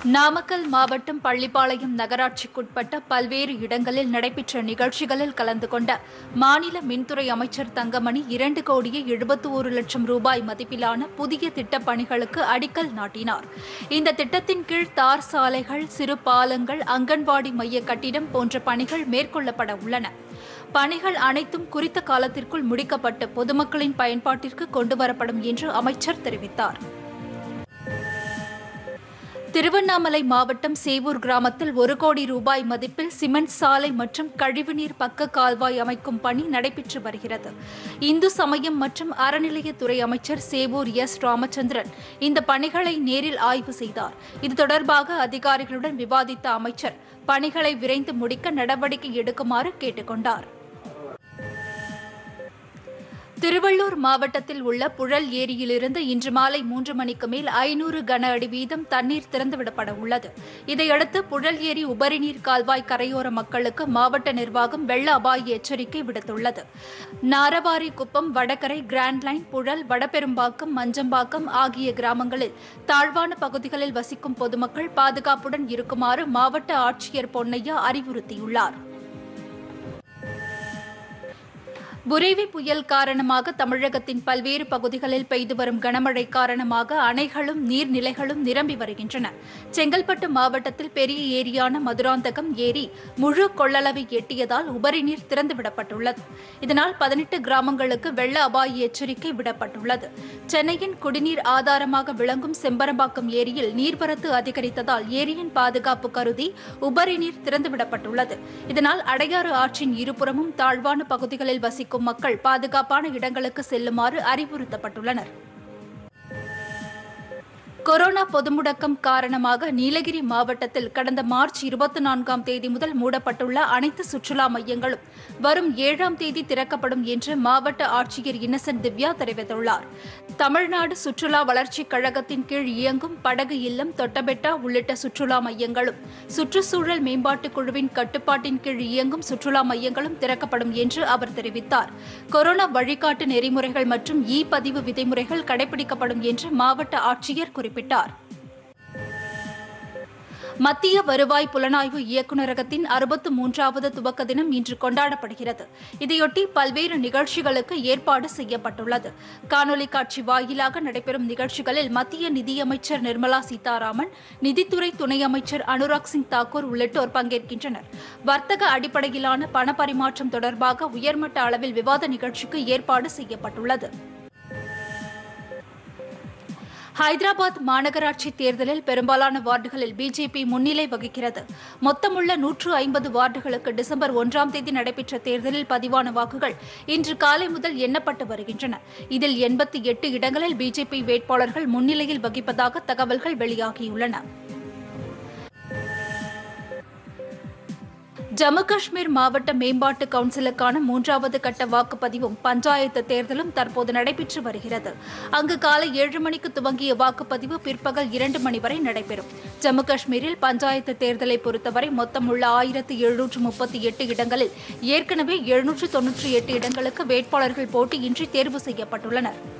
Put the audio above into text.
நாமக்கல் மாவட்டம் பள்ளிப்பாளையம் நகராட்சிக்குட்பட்ட பல்வேறு இடங்களில் நடைபெற்ற நிகழ்ச்சிகளில் கலந்து கொண்ட மாநில மின்துறை அமைச்சர் தங்கமணி 2,71,00,000 ரூபாய் மதிப்பிலான புதிய திட்டப் பணிகளுக்கு அடிக்கல் நாட்டினார். இந்த திட்டத்தின் கீழ் தார் சாலைகள், சிறு பாலங்கள், அங்கன்வாடி மைய கட்டிடம் போன்ற பணிகள் மேற்கொள்ளப்பட உள்ளன. பணிகள் அனைத்தும் குறித்த காலத்திற்குள் முடிக்கப்பட்டு பொதுமக்களின் பயன்பாட்டிற்கு கொண்டுவரப்படும் என்று அமைச்சர் தெரிவித்தார். திருவண்ணாமலை மாவட்டம் சேவூர் கிராமத்தில் 1 கோடி ரூபாய் மதிப்பில் சிமெண்ட் சாலை மற்றும் கழிவுநீர் பக்க கால்வாய் அமைக்கும் பணி நடைபெற்று வருகிறது. இந்து சமயம் மற்றும் அறநிலையத்துறை அமைச்சர் சேவூர் ராமச்சந்திரன் இந்த பணிகளை நேரில் ஆய்வு செய்தார். இது தொடர்பாக அதிகாரிகளுடன் விவாதித்த அமைச்சர் பணிகளை விரைந்து முடிக்க நடவடிக்கை எடுக்குமாறு கேட்டுக் கொண்டார். திருவள்ளூர் மாவட்டத்தில் உள்ள புழல் ஏரியிலிருந்து இன்று மாலை 3 மணிக்கு மேல் 500 கன அடி வீதம் தண்ணீர் திறந்துவிடப்பட உள்ளது. இதையடுத்து புழல் ஏரி உபரிநீர் கால்வாய் கரையோர மக்களுக்கு மாவட்ட நிர்வாகம் வெள்ள அபாய எச்சரிக்கை விடுத்துள்ளது. நாரவாரிக்குப்பம், வடகரை, கிராண்ட் லைன், புழல், வடபெரும்பாக்கம், மஞ்சம்பாக்கம் ஆகிய கிராமங்களில் தாழ்வான பகுதிகளில் வசிக்கும் பொதுமக்கள் பாதுகாப்புடன் இருக்குமாறு மாவட்ட ஆட்சியர் பொன்னையா அறிவுறுத்தியுள்ளார். புரேவி புயல் காரணமாக தமிழகத்தின் பல்வேறு பகுதிகளில் பெய்து வரும் கனமழை காரணமாக அணைகளும் நீர்நிலைகளும் நிரம்பி வருகின்றன. செங்கல்பட்டு மாவட்டத்தில் பெரிய ஏரியான மதுராந்தகம் ஏரி முழு கொள்ளளவை எட்டியதால் உபரிநீர் திறந்துவிடப்பட்டுள்ளது. இதனால் 18 கிராமங்களுக்கு வெள்ள அபாய எச்சரிக்கை விடப்பட்டுள்ளது. சென்னையின் குடிநீர் ஆதாரமாக விளங்கும் செம்பரம்பாக்கம் ஏரியில் நீர்வரத்து அதிகரித்ததால் ஏரியின் பாதுகாப்பு கருதி உபரிநீர் திறந்துவிடப்பட்டுள்ளது. இதனால் அடையாறு ஆற்றின் இருபுறமும் தாழ்வான பகுதிகளில் வசிக்கும் மக்கள் பாதுகாப்பான இடங்களுக்கு செல்லுமாறு அறிவுறுத்தப்பட்டுள்ளனர். கொரோனா பொது முடக்கம் காரணமாக நீலகிரி மாவட்டத்தில் கடந்த மார்ச் 24ஆம் தேதி முதல் மூடப்பட்டுள்ள அனைத்து சுற்றுலா மையங்களும் வரும் 7ஆம் தேதி திறக்கப்படும் என்று மாவட்ட ஆட்சியர் இன்னசென்ட் திவ்யா தெரிவித்துள்ளார். தமிழ்நாடு சுற்றுலா வளர்ச்சிக் கழகத்தின் கீழ் இயங்கும் படகு இல்லம், தொட்டபெட்டா உள்ளிட்ட சுற்றுலா மையங்களும், சுற்றுச்சூழல் மேம்பாட்டுக் குழுவின் கட்டுப்பாட்டின் கீழ் இயங்கும் சுற்றுலா மையங்களும் திறக்கப்படும் என்று அவர் தெரிவித்தார். கொரோனா வழிகாட்டு நெறிமுறைகள் மற்றும் பதிவு விதிமுறைகள் கடைபிடிக்கப்படும் என்று மாவட்ட ஆட்சியர் குறிப்பிட்டார். மத்திய வருவாய் புலனாய்வு இயக்குநரகத்தின் 63வது துவக்க தினம் இன்று கொண்டாடப்படுகிறது. இதையொட்டி பல்வேறு நிகழ்ச்சிகளுக்கு ஏற்பாடு செய்யப்பட்டுள்ளது. காணொலி காட்சி வாயிலாக நடைபெறும் நிகழ்ச்சிகளில் மத்திய நிதியமைச்சர் நிர்மலா சீதாராமன், நிதித்துறை துணை அமைச்சர் அனுராக் சிங் தாக்கூர் உள்ளிட்டோர் பங்கேற்கின்றனர். வர்த்தக அடிப்படையிலான பண பரிமாற்றம் தொடர்பாக உயர்மட்ட அளவில் விவாத நிகழ்ச்சிக்கு ஏற்பாடு செய்யப்பட்டுள்ளது. ஹைதராபாத் மாநகராட்சி தேர்தலில் பெரும்பாலான வார்டுகளில் பிஜேபி முன்னிலை வகிக்கிறது. மொத்தமுள்ள 150 வார்டுகளுக்கு டிசம்பர் 1ஆம் தேதி நடைபெற்ற தேர்தலில் பதிவான வாக்குகள் இன்று காலை முதல் எண்ணப்பட்டு வருகின்றன. இதில் 88 இடங்களில் பிஜேபி வேட்பாளர்கள் முன்னிலையில் வகிப்பதாக தகவல்கள் வெளியாகியுள்ளன. ஜம்மு காஷ்மீர் மாவட்ட மேம்பாட்டு கவுன்சிலுக்கான 3வது கட்ட வாக்குப்பதிவும் பஞ்சாயத்து தேர்தலும் தற்போது நடைபெற்று வருகிறது. அங்கு காலை 7 மணிக்கு துவங்கிய வாக்குப்பதிவு பிற்பகல் 2 மணி வரை நடைபெறும். ஜம்மு காஷ்மீரில் பஞ்சாயத்து தேர்தலை பொறுத்தவரை மொத்தமுள்ள 1738 இடங்களில் ஏற்கனவே 798 இடங்களுக்கு வேட்பாளர்கள் போட்டியின்றி தேர்வு செய்யப்பட்டுள்ளனர்.